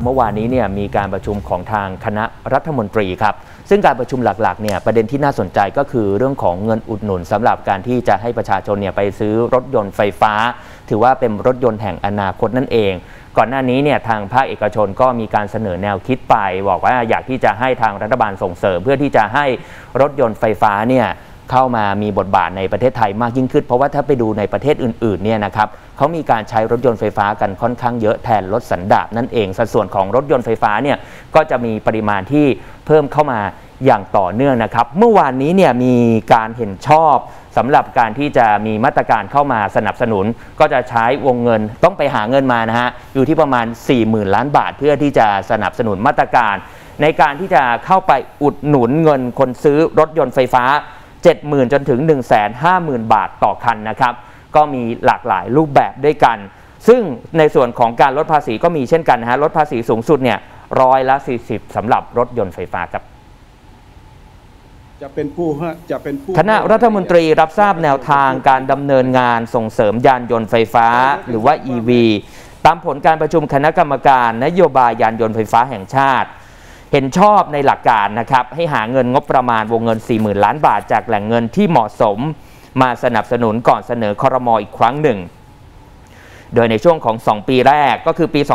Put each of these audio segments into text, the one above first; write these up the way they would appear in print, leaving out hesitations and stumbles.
เมื่อวานนี้เนี่ยมีการประชุมของทางคณะรัฐมนตรีครับซึ่งการประชุมหลักๆเนี่ยประเด็นที่น่าสนใจก็คือเรื่องของเงินอุดหนุนสำหรับการที่จะให้ประชาชนเนี่ยไปซื้อรถยนต์ไฟฟ้าถือว่าเป็นรถยนต์แห่งอนาคตนั่นเองก่อนหน้านี้เนี่ยทางภาคเอกชนก็มีการเสนอแนวคิดไปบอกว่าอยากที่จะให้ทางรัฐบาลส่งเสริมเพื่อที่จะให้รถยนต์ไฟฟ้าเนี่ยเข้ามามีบทบาทในประเทศไทยมากยิ่งขึ้นเพราะว่าถ้าไปดูในประเทศอื่นๆเนี่ยนะครับเขามีการใช้รถยนต์ไฟฟ้ากันค่อนข้างเยอะแทนรถสันดาปนั่นเองสัดส่วนของรถยนต์ไฟฟ้าเนี่ยก็จะมีปริมาณที่เพิ่มเข้ามาอย่างต่อเนื่องนะครับเมื่อวานนี้เนี่ยมีการเห็นชอบสำหรับการที่จะมีมาตรการเข้ามาสนับสนุนก็จะใช้วงเงินต้องไปหาเงินมานะฮะอยู่ที่ประมาณ 40,000 ล้านบาทเพื่อที่จะสนับสนุนมาตรการในการที่จะเข้าไปอุดหนุนเงินคนซื้อรถยนต์ไฟฟ้า 70,000 จนถึง 150,000 บาทต่อคันนะครับก็มีหลากหลายรูปแบบด้วยกันซึ่งในส่วนของการลดภาษีก็มีเช่นกันนะฮะลดภาษีสูงสุดเนี่ย40%สำหรับรถยนต์ไฟฟ้าครับคณะรัฐมนตรีรับทราบแนวทางการดำเนินงานส่งเสริมยานยนต์ไฟฟ้าหรือว่า EV ตามผลการประชุมคณะกรรมการนโยบายยานยนต์ไฟฟ้าแห่งชาติเห็นชอบในหลักการนะครับให้หาเงินงบประมาณวงเงิน 40,000 ล้านบาทจากแหล่งเงินที่เหมาะสมมาสนับสนุนก่อนเสนอครม.อีกครั้งหนึ่งโดยในช่วงของ2ปีแรกก็คือปี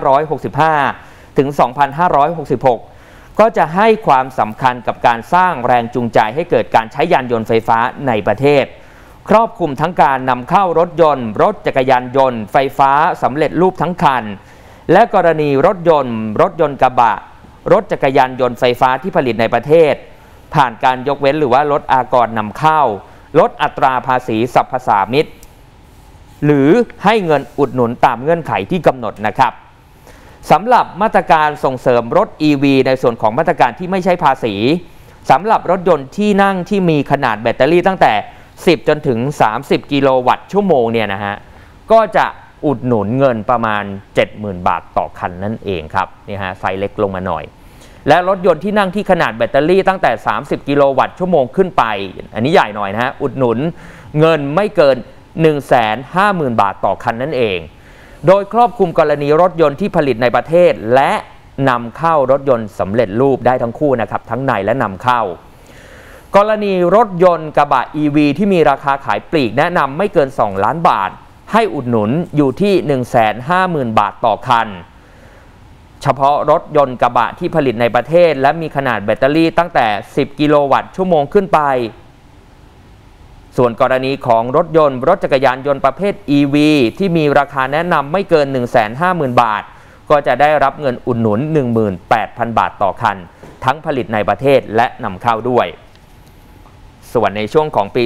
2565 ถึง 2566 ก็จะให้ความสำคัญกับการสร้างแรงจูงใจให้เกิดการใช้ยานยนต์ไฟฟ้าในประเทศครอบคลุมทั้งการนำเข้ารถยนต์รถจักรยานยนต์ไฟฟ้าสำเร็จรูปทั้งคันและกรณีรถยนต์กระบะรถจักรยานยนต์ไฟฟ้าที่ผลิตในประเทศผ่านการยกเว้นหรือว่าลดอากรนำเข้าลดอัตราภาษีสรรพสามิตหรือให้เงินอุดหนุนตามเงื่อนไขที่กำหนดนะครับสำหรับมาตรการส่งเสริมรถ EV ในส่วนของมาตรการที่ไม่ใช่ภาษีสำหรับรถยนต์ที่นั่งที่มีขนาดแบตเตอรี่ตั้งแต่10จนถึง30กิโลวัตต์ชั่วโมงเนี่ยนะฮะก็จะอุดหนุนเงินประมาณ 70,000 บาทต่อคันนั่นเองครับนี่ฮะไซส์เล็กลงมาหน่อยและรถยนต์ที่นั่งที่ขนาดแบตเตอรี่ตั้งแต่30กิโลวัตต์ชั่วโมงขึ้นไปอันนี้ใหญ่หน่อยนะฮะอุดหนุนเงินไม่เกิน 150,000 บาทต่อคันนั่นเองโดยครอบคลุมกรณีรถยนต์ที่ผลิตในประเทศและนำเข้ารถยนต์สำเร็จรูปได้ทั้งคู่นะครับทั้งในและนำเข้ากรณีรถยนต์กระบะ EV ที่มีราคาขายปลีกแนะนำไม่เกิน2 ล้านบาทให้อุดหนุนอยู่ที่ 150,000 บาทต่อคันเฉพาะรถยนต์กระบะที่ผลิตในประเทศและมีขนาดแบตเตอรี่ตั้งแต่10กิโลวัตต์ชั่วโมงขึ้นไปส่วนกรณีของรถจักรยานยนต์ประเภท EV ที่มีราคาแนะนำไม่เกิน 150,000 บาทก็จะได้รับเงินอุดหนุน 18,000 บาทต่อคันทั้งผลิตในประเทศและนำเข้าด้วยส่วนในช่วงของปี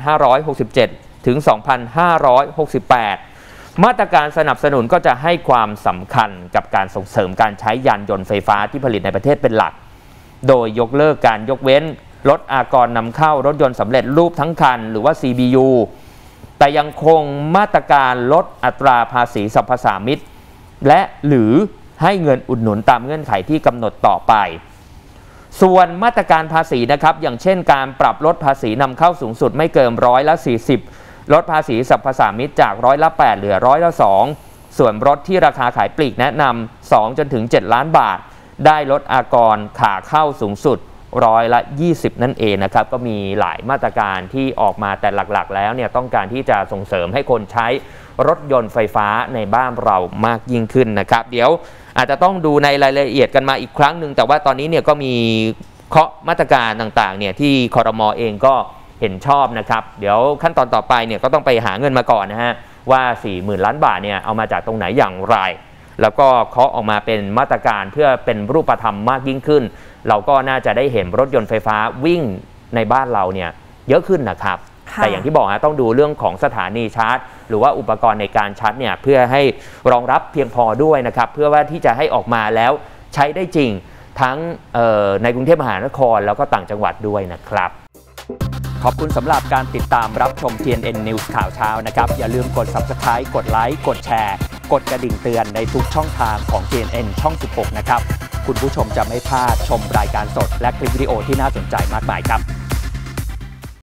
2567 ถึง 2568 มาตรการสนับสนุนก็จะให้ความสำคัญกับการส่งเสริมการใช้ยานยนต์ไฟฟ้าที่ผลิตในประเทศเป็นหลักโดยยกเลิกการยกเว้นลดอากรนำเข้ารถยนต์สำเร็จรูปทั้งคันหรือว่า CBU แต่ยังคงมาตรการลดอัตราภาษีสรรพสามิตและหรือให้เงินอุดหนุนตามเงื่อนไขที่กำหนดต่อไปส่วนมาตรการภาษีนะครับอย่างเช่นการปรับลดภาษีนำเข้าสูงสุดไม่เกิน40%ลดภาษีสรรพสามิตจาก8%เหลือ2%ส่วนรถที่ราคาขายปลีกแนะนำ2จนถึง7 ล้านบาทได้ลดอากรขาเข้าสูงสุด20%นั่นเองนะครับก็มีหลายมาตรการที่ออกมาแต่หลักๆแล้วเนี่ยต้องการที่จะส่งเสริมให้คนใช้รถยนต์ไฟฟ้าในบ้านเรามากยิ่งขึ้นนะครับเดี๋ยวอาจจะต้องดูในรายละเอียดกันมาอีกครั้งหนึ่งแต่ว่าตอนนี้เนี่ยก็มีเคาะมาตรการต่างๆเนี่ยที่ครม.เองก็เห็นชอบนะครับเดี๋ยวขั้นตอนต่อไปเนี่ยก็ต้องไปหาเงินมาก่อนนะฮะว่า 40,000 ล้านบาทเนี่ยเอามาจากตรงไหนอย่างไรแล้วก็เคาะออกมาเป็นมาตรการเพื่อเป็นรูปธรรมมากยิ่งขึ้นเราก็น่าจะได้เห็นรถยนต์ไฟฟ้าวิ่งในบ้านเราเนี่ยเยอะขึ้นนะครับแต่อย่างที่บอกนะต้องดูเรื่องของสถานีชาร์จหรือว่าอุปกรณ์ในการชาร์จเนี่ยเพื่อให้รองรับเพียงพอด้วยนะครับเพื่อว่าที่จะให้ออกมาแล้วใช้ได้จริงทั้งในกรุงเทพมหานครแล้วก็ต่างจังหวัดด้วยนะครับขอบคุณสำหรับการติดตามรับชม TNN News ข่าวเช้านะครับอย่าลืมกด Subscribe กดไลค์กดแชร์กดกระดิ่งเตือนในทุกช่องทางของ TNN ช่อง 16 นะครับคุณผู้ชมจะไม่พลาดชมรายการสดและคลิปวิดีโอที่น่าสนใจมากมายครับ